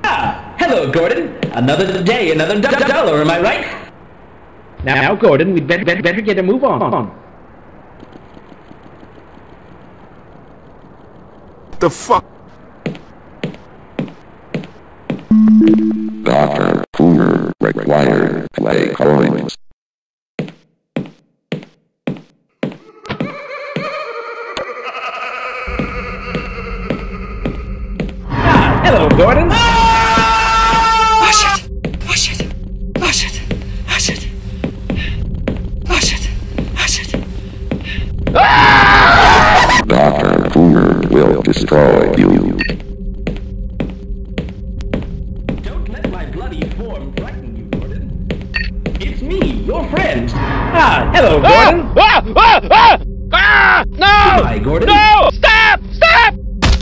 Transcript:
Hello, Gordon. Another day, another dollar, am I right? Now, Gordon, we'd better get a move on. The fuck? Dr. Coomer required play coins. Hello, Gordon.